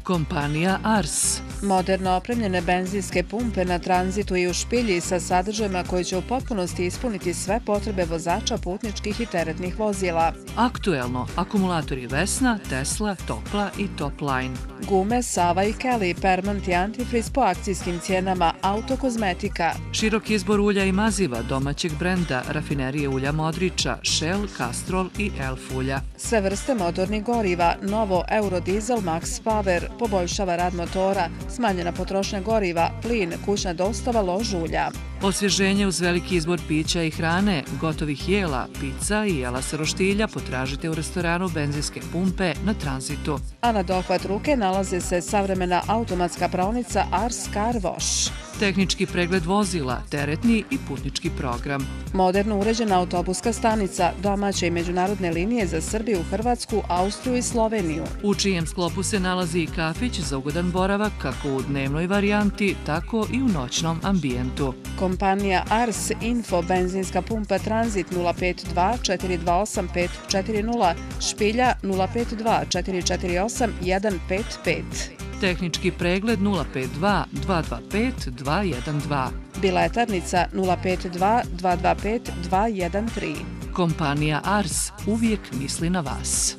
Kompanija Ars. Moderno opremljene benzinske pumpe na tranzitu i u Špilji sa sadržajima koji će u potpunosti ispuniti sve potrebe vozača putničkih i teretnih vozila. Aktuelno, akumulatori Vesna, Tesla, Topla i Topline. Gume Sava i Kelly, Permant i Antifriz po akcijskim cijenama, Autokozmetika. Širok izbor ulja i maziva domaćeg brenda, rafinerije ulja Modrića, Shell, Castrol i Elf ulja. Sve vrste motornih goriva, novo Eurodiesel Max Power, poboljšava rad motora, smanjena potrošnja goriva, plin, kućna dostava, lož ulja. Osvježenje uz veliki izbor pića i hrane, gotovih jela, pizza i jela sa roštilja potražite u restoranu benzinske pumpe na tranzitu. A na dohvat ruke nalaze se savremena automatska praonica Ars Car Wash. Tehnički pregled vozila, teretni i putnički program. Moderno uređena autobuska stanica, domaće i međunarodne linije za Srbiju, Hrvatsku, Austriju i Sloveniju. U čijem sklopu se nalazi i kafić za ugodan boravak kako u dnevnoj varijanti, tako i u noćnom ambijentu. Kompanija Ars Info, benzinska pumpa Tranzit 052 428 540, Špilja 052 448 155. Tehnički pregled 052 225 212. Biletarnica 052 225 213. Kompanija Ars uvijek misli na vas.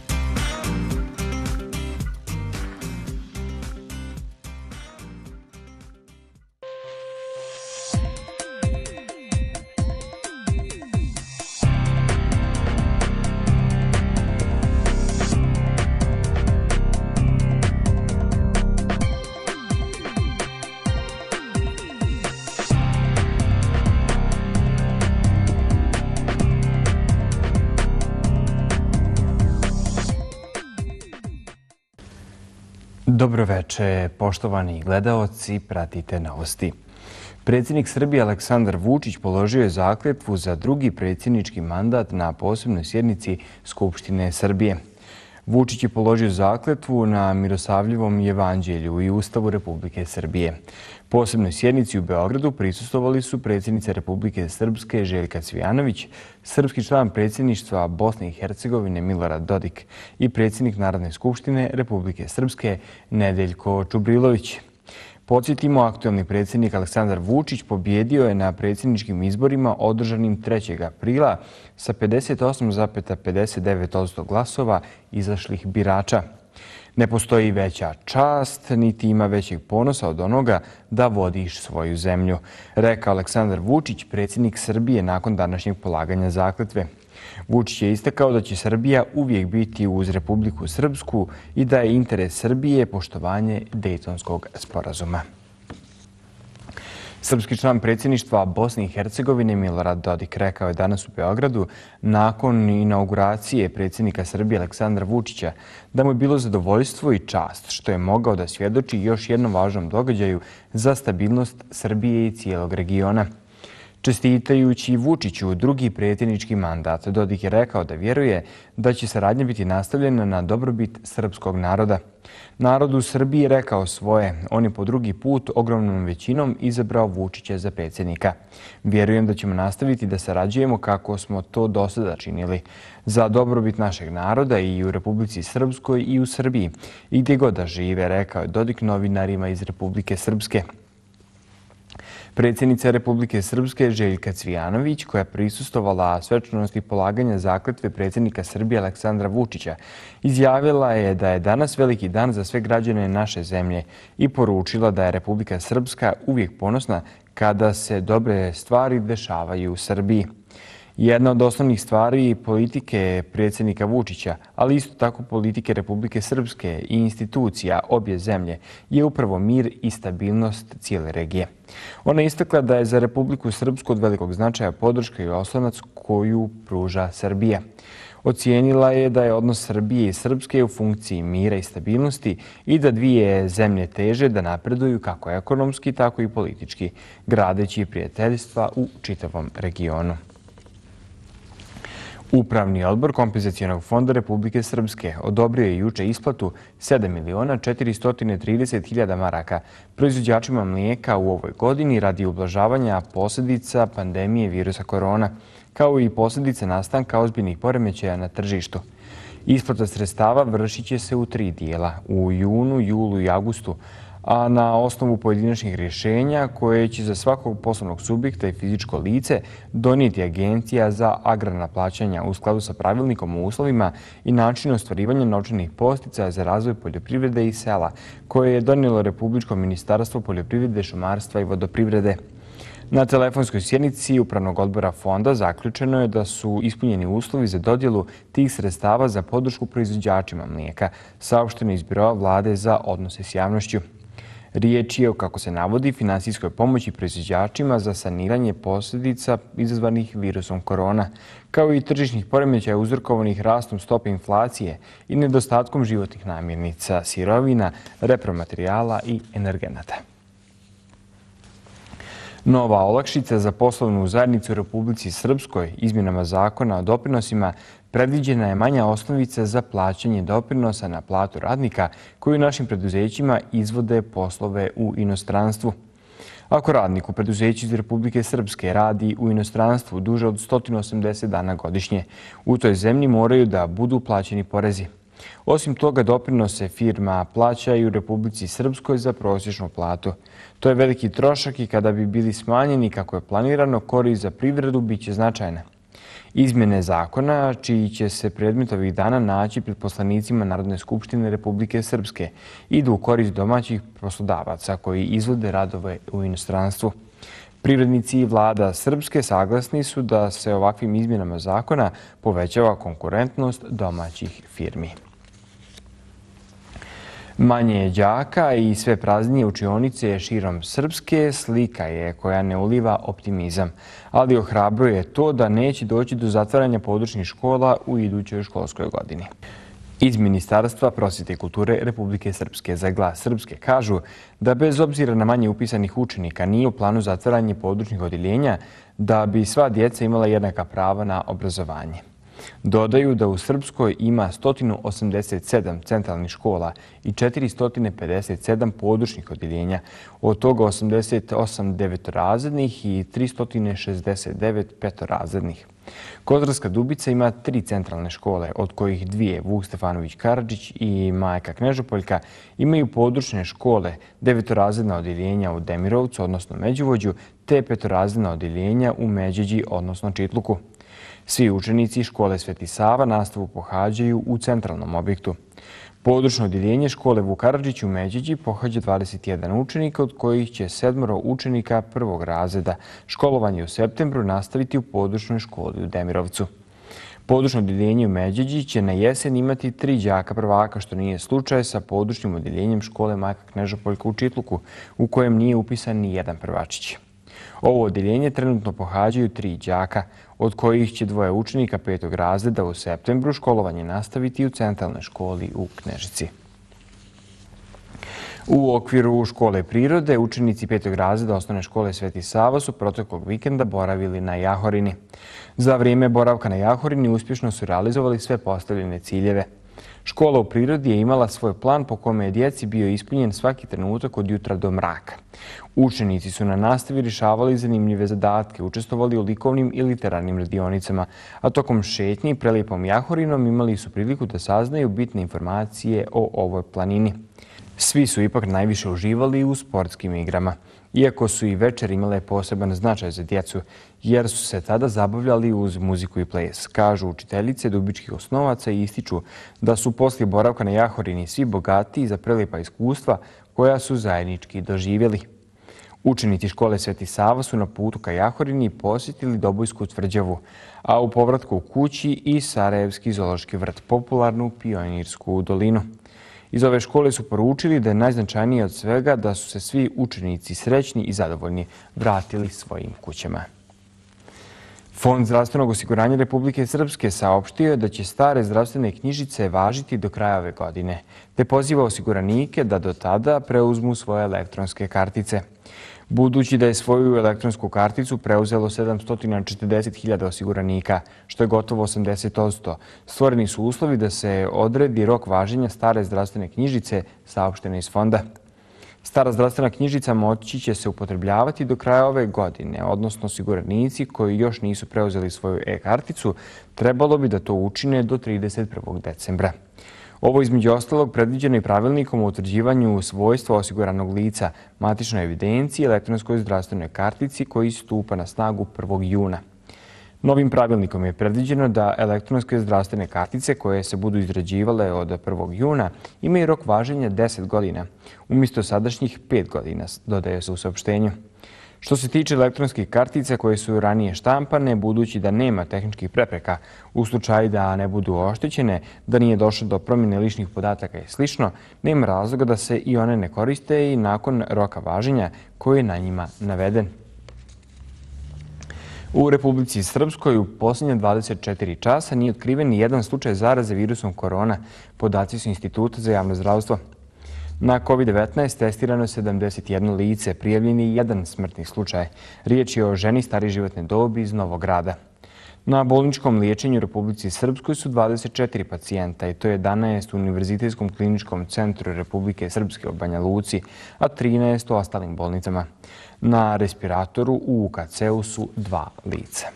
Dobroveče, poštovani gledaoci, pratite novosti. Predsjednik Srbije Aleksandar Vučić položio je zakletvu za drugi predsjednički mandat na posebnoj sjednici Skupštine Srbije. Vučić je položio zakletvu na Miroslavljevom jevanđelju i Ustavu Republike Srbije. Posebnoj sjednici u Beogradu prisustvovali su predsjednica Republike Srpske Željka Cvijanović, srpski član predsjedništva Bosne i Hercegovine Milorad Dodik i predsjednik Narodne skupštine Republike Srpske Nedeljko Čubrilović. Podsjetimo, aktuelni predsjednik Aleksandar Vučić pobjedio je na predsjedničkim izborima održanim 3. aprila sa 58,59% glasova izašlih birača. Ne postoji veća čast, niti ima većeg ponosa od onoga da vodiš svoju zemlju, rekao Aleksandar Vučić, predsjednik Srbije nakon današnjeg polaganja zakletve. Vučić je istakao da će Srbija uvijek biti uz Republiku Srpsku i da je interes Srbije poštovanje Dejtonskog sporazuma. Srpski član predsjedništva Bosne i Hercegovine Milorad Dodik rekao je danas u Beogradu nakon inauguracije predsjednika Srbije Aleksandra Vučića da mu je bilo zadovoljstvo i čast što je mogao da svjedoči još jednom važnom događaju za stabilnost Srbije i cijelog regiona. Čestitajući Vučiću drugi predsjednički mandat, Dodik je rekao da vjeruje da će saradnja biti nastavljena na dobrobit srpskog naroda. Narod u Srbiji je rekao svoje. On je po drugi put ogromnom većinom izabrao Vučića za predsjednika. Vjerujem da ćemo nastaviti da sarađujemo kako smo to do sada činili. Za dobrobit našeg naroda i u Republici Srpskoj i u Srbiji. I gdje god da žive, rekao je Dodik novinarima iz Republike Srpske. Predsjednica Republike Srpske Željka Cvijanović, koja je prisustvovala svečanosti polaganja zakletve predsjednika Srbije Aleksandra Vučića, izjavila je da je danas veliki dan za sve građane naše zemlje i poručila da je Republika Srpska uvijek ponosna kada se dobre stvari dešavaju u Srbiji. Jedna od osnovnih stvari politike predsjednika Vučića, ali isto tako politike Republike Srpske i institucija obje zemlje, je upravo mir i stabilnost cijele regije. Ona je istakla da je za Republiku Srpsku od velikog značaja podrška i oslonac koju pruža Srbija. Ocijenila je da je odnos Srbije i Srpske u funkciji mira i stabilnosti i da dvije zemlje teže da napreduju kako ekonomski, tako i politički, gradeći prijateljstva u čitavom regionu. Upravni odbor Kompenzacionog fonda Republike Srpske odobrio je juče isplatu 7.430.000 maraka proizvođačima mlijeka u ovoj godini radi ublažavanja posljedica pandemije virusa korona, kao i posljedice nastanka ozbiljnih poremećaja na tržištu. Isplata sredstava vršit će se u 3 dijela, u junu, julu i avgustu, a na osnovu pojedinačnih rješenja koje će za svakog poslovnog subjekta i fizičko lice donijeti Agencija za agrarna plaćanja u skladu sa pravilnikom o uslovima i načinu ostvarivanja novčanih podsticaja za razvoj poljoprivrede i sela, koje je donijelo Republičko ministarstvo poljoprivrede, šumarstva i vodoprivrede. Na telefonskoj sjednici Upravnog odbora fonda zaključeno je da su ispunjeni uslovi za dodjelu tih sredstava za podršku proizvođačima mlijeka, saopšteno iz Biroa vlade za odnose s javnošću. Riječ je o, kako se navodi, finansijskoj pomoći proizvođačima za saniranje posljedica izazvanih virusom korona, kao i tržišnih poremećaja uzrokovanih rastom stope inflacije i nedostatkom životnih namirnica, sirovina, repromaterijala i energenata. Nova olakšica za poslovnu zajednicu u Republici Srpskoj izmjenama zakona o doprinosima predviđena je manja osnovica za plaćanje doprinosa na platu radnika koji u našim preduzećima izvode poslove u inostranstvu. Ako radnik u preduzeću iz Republike Srpske radi u inostranstvu duže od 180 dana godišnje, u toj zemlji moraju da budu plaćeni porezi. Osim toga, doprinose firma plaća i u Republici Srpskoj za prosječnu platu. To je veliki trošak i kada bi bili smanjeni kako je planirano, korist za privredu biće značajna. Izmjene zakona, čiji će se predmet ovih dana naći pred poslanicima Narodne skupštine Republike Srpske, idu u korist domaćih poslodavaca koji izvode radove u inostranstvu. Privrednici i vlada Srpske saglasni su da se ovakvim izmjenama zakona povećava konkurentnost domaćih firmi. Manje je đaka i sve praznije učionice širom Srpske slika je koja ne uliva optimizam, ali ohrabruje to da neće doći do zatvaranja područnih škola u idućoj školskoj godini. Iz Ministarstva prosvjete i kulture Republike Srpske za Glas Srpske kažu da bez obzira na manje upisanih učenika nije u planu zatvaranje područnih odjeljenja da bi sva djeca imala jednaka prava na obrazovanje. Dodaju da u Srpskoj ima 187 centralnih škola i 457 područnih odjeljenja, od toga 88 devetorazrednih i 369 petorazrednih. Kozarska Dubica ima 3 centralne škole, od kojih 2 Vuk Stefanović Karadžić i Majka Knežopoljka imaju područne škole, devetorazredna odjeljenja u Demirovcu, odnosno Međuvođu, te petorazredna odjeljenja u Međeđi, odnosno Čitluku. Svi učenici škole Sveti Sava nastavu pohađaju u centralnom objektu. Područno odjeljenje škole Vuk Karadžić u Međeđi pohađa 21 učenika, od kojih će 7 učenika prvog razreda školovanje u septembru nastaviti u područnoj školi u Demirovcu. Područno odjeljenje u Međeđi će na jesen imati 3 đaka prvaka, što nije slučaj sa područnim odjeljenjem škole Majka Knežopoljka u Čitluku, u kojem nije upisan ni jedan prvačić. Ovo odjeljenje trenutno pohađaju 3 đaka, od kojih će 2 učenika 5. razreda u septembru školovanje nastaviti u centralnoj školi u Knežici. U okviru škole prirode, učenici 5. razreda osnovne škole Sveti Sava su proteklog vikenda boravili na Jahorini. Za vrijeme boravka na Jahorini uspješno su realizovali sve postavljene ciljeve. Škola u prirodi je imala svoj plan po kome je djeci bio ispunjen svaki trenutak od jutra do mraka. Učenici su na nastavi rješavali zanimljive zadatke, učestvovali u likovnim i literarnim radionicama, a tokom šetnje i prelijepom Jahorinom imali su priliku da saznaju bitne informacije o ovoj planini. Svi su ipak najviše uživali u sportskim igrama, iako su i večer imale poseban značaj za djecu, jer su se tada zabavljali uz muziku i ples, kažu učiteljice dubičkih osnovaca i ističu da su poslije boravka na Jahorini svi bogatiji za prelijepa iskustva koja su zajednički doživjeli. Učenici škole Sveti Sava su na putu ka Jahorini posjetili Dobojsku tvrđavu, a u povratku u kući i Sarajevski zoološki vrt, popularnu Pionirsku dolinu. Iz ove škole su poručili da je najznačajnije od svega da su se svi učenici srećni i zadovoljni vratili svojim kućama. Fond zdravstvenog osiguranja Republike Srpske saopštio je da će stare zdravstvene knjižice važiti do kraja ove godine, te poziva osiguranike da do tada preuzmu svoje elektronske kartice. Budući da je svoju elektronsku karticu preuzelo 740.000 osiguranika, što je gotovo 80%, stvoreni su uslovi da se odredi rok važenja stare zdravstvene knjižice, saopštene iz fonda. Stara zdravstvena knjižica moći će se upotrebljavati do kraja ove godine, odnosno osiguranici koji još nisu preuzeli svoju e-karticu trebalo bi da to učine do 31. decembra. Ovo između ostalog predviđeno i pravilnikom o utvrđivanju svojstva osiguranog lica, matičnoj evidenciji i elektronskoj zdravstvenoj kartici koji stupa na snagu 1. juna. Novim pravilnikom je predviđeno da elektronske zdravstvene kartice koje se budu izrađivale od 1. juna imaju rok važenja 10 godina, umjesto sadašnjih 5 godina, dodaje se u saopštenju. Što se tiče elektronskih kartica koje su ranije štampane, budući da nema tehničkih prepreka, u slučaju da ne budu oštećene, da nije došlo do promjene ličnih podataka i sl., nema razloga da se i one ne koriste i nakon roka važenja koji je na njima naveden. U Republici Srpskoj u posljednje 24 časa nije otkriven ni jedan slučaj zaraze virusom korona, podaci su Instituta za javno zdravstvo. Na COVID-19 testirano je 71 lice, prijavljen je jedan smrtni slučaj. Riječ je o ženi starije životne dobi iz Novog Grada. Na bolničkom liječenju u Republici Srpskoj su 24 pacijenta i to je 11 u Univerzitetskom kliničkom centru Republike Srpske u Banja Luci, a 13 u ostalim bolnicama. Na respiratoru u UKC-u su 2 lica.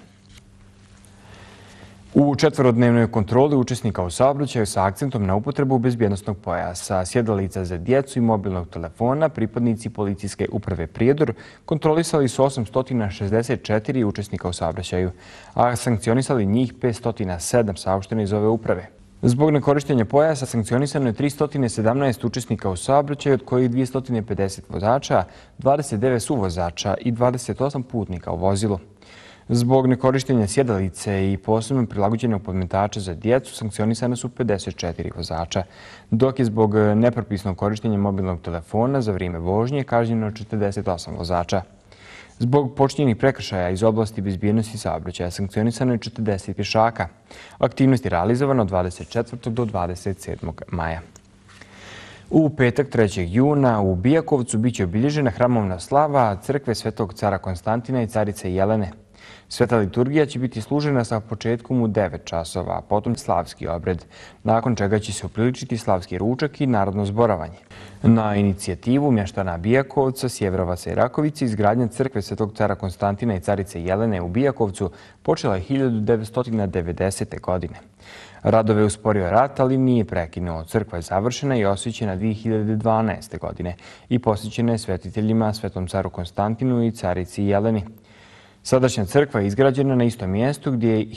U četvorodnevnoj kontroli učesnika u saobraćaju sa akcentom na upotrebu bezbjednosnog pojasa, sjedalica za djecu i mobilnog telefona, pripadnici policijske uprave Prijedor kontrolisali su 864 učesnika u saobraćaju, a sankcionisali njih 507, saopšteno iz ove uprave. Zbog nekorištenja pojasa sankcionisano je 317 učesnika u saobraćaju, od kojih 250 vozača, 29 suvozača i 28 putnika u vozilu. Zbog nekorištenja sjedalice i posebno prilagođenog podmetača za djecu sankcionisane su 54 vozača, dok je zbog nepropisnog korištenja mobilnog telefona za vrijeme vožnje kažnjeno 48 vozača. Zbog počinjenih prekršaja iz oblasti bezbjednosti saobraćaja sankcionisano je 40 pješaka. Aktivnost je realizovana od 24. do 27. maja. U petak 3. juna u Bijakovcu biće obilježena hramovna slava crkve Svetog cara Konstantina i carice Jelene. Sveta liturgija će biti služena sa početkom u 9 časova, a potom slavski obred, nakon čega će se upriličiti slavski ručak i narodno zborovanje. Na inicijativu mještana Bijakovca, Sjeverovaca i Rakovice, izgradnja crkve Svetog cara Konstantina i carice Jelene u Bijakovcu počela je 1990. godine. Radove je usporio rat, ali nije prekinuo. Crkva je završena i osvećena 2012. godine i posvećena je svetiteljima Svetom caru Konstantinu i carici Jeleni. Sadašnja crkva je izgrađena na istom mjestu gdje je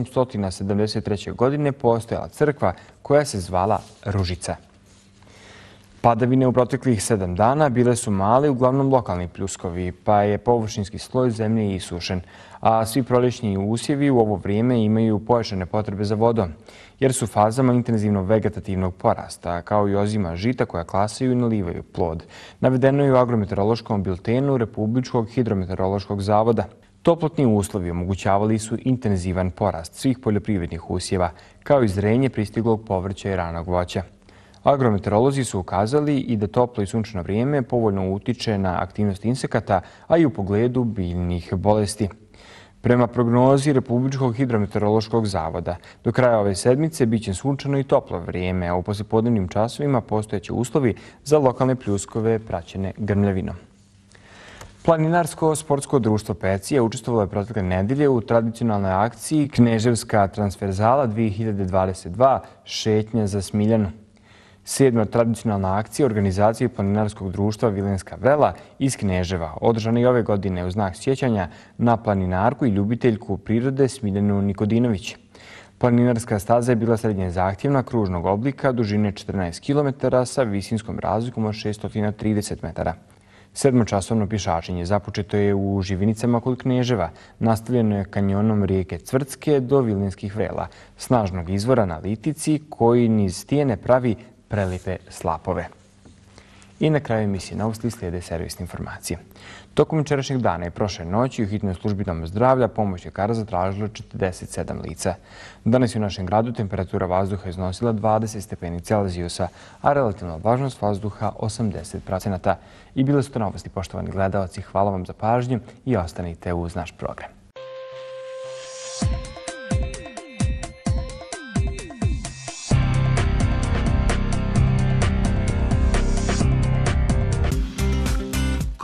1873. godine postojala crkva koja se zvala Ružica. Padavine u proteklih 7 dana bile su male, uglavnom lokalni pljuskovi, pa je površinski sloj zemlje isušen, a svi proljećni usjevi u ovo vrijeme imaju pojačane potrebe za vodom, jer su fazama intenzivnog vegetativnog porasta, kao i ozima žita koja klasaju i nalivaju plod. Navedeno je u agrometeorološkom biltenu Republičkog hidrometeorološkog zavoda. Toplotni uslovi omogućavali su intenzivan porast svih poljoprivrednih usjeva, kao i zrenje pristiglog povrća i ranog voća. Agrometeorolozi su ukazali i da toplo i sunčano vrijeme povoljno utiče na aktivnost insekata, a i u pogledu biljnih bolesti. Prema prognozi Republičkog hidrometeorološkog zavoda, do kraja ove sedmice biće sunčano i toplo vrijeme, a u poslijepodnevnim časovima postojeće uslovi za lokalne pljuskove praćene grmljavinom. Planinarsko sportsko društvo Pecija učestvovalo je protekle nedelje u tradicionalnoj akciji Kneževska transverzala 2022 šetnja za Smiljanu. 7. tradicionalna akcija organizacije planinarskog društva Vilenska vrela iz Kneževa, održana i ove godine u znak sjećanja na planinarku i ljubiteljku prirode Smiljanu Nikodinović. Planinarska staza je bila srednje zahtjevna, kružnog oblika, dužine 14 km sa visinskom razlikom od 630 metara. 7-časovno pješačenje započeto je u Živinicama kod Kneževa, nastavljeno je kanjonom rijeke Cvrtske do Vilinskih vrela, snažnog izvora na Litici koji niz stijene pravi prelipe slapove. I na kraju emisije Novosti slijede servisne informacije. Tokom jučerašnjeg dana i prošle noći u hitnoj službi Doma zdravlja pomoć ljekara zatražilo 47 lica. Danas je u našem gradu temperatura vazduha iznosila 20 stepeni Celzijusa, a relativna vlažnost vazduha 80%. I bile su to novosti, poštovani gledalci. Hvala vam za pažnju i ostanite uz naš program.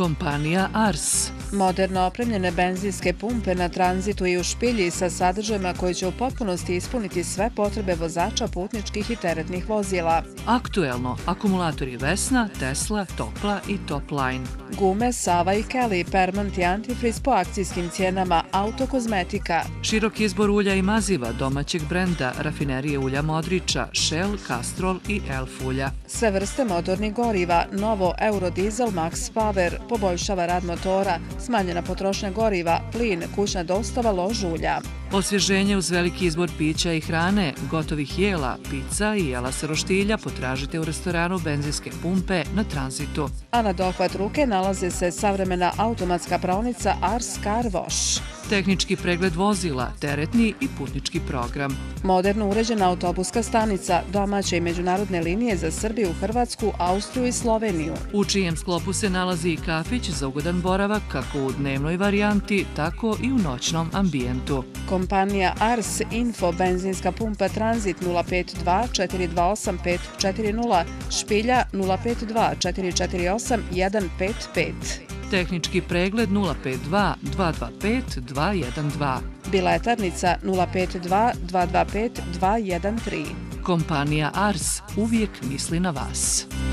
Kompanija Ars. Moderno opremljene benzinske pumpe na tranzitu i u Špilji sa sadržajima koji će u potpunosti ispuniti sve potrebe vozača putničkih i teretnih vozila. Aktuelno, akumulatori Vesna, Tesla, Topla i Topline. Gume Sava i Kelly, Permant i Antifriz po akcijskim cijenama, autokozmetika. Širok izbor ulja i maziva domaćeg brenda, rafinerije ulja Modrića, Shell, Castrol i Elf ulja. Sve vrste motornih goriva, novo Eurodiesel Max Power, poboljšava rad motora, smanjena potrošnja goriva, plin, kućna dostava, lož ulja. Osvježenje uz veliki izbor pića i hrane, gotovih jela, pizza i jela sa roštilja potražite u restoranu benzinske pumpe na tranzitu. A na dohvat ruke nalaze se savremena automatska praonica Ars Car Wash. Tehnički pregled vozila, teretni i putnički program. Moderno uređena autobuska stanica, domaće i međunarodne linije za Srbiju, Hrvatsku, Austriju i Sloveniju. U čijem sklopu se nalazi i kafić za ugodan boravak kako u dnevnoj varijanti, tako i u noćnom ambijentu. Kompanija Ars Info, benzinska pumpa Tranzit 052 428 540, Špilja 052 448 155. Tehnički pregled 052 225 212. Biletarnica 052 225 213. Kompanija Ars uvijek misli na vas.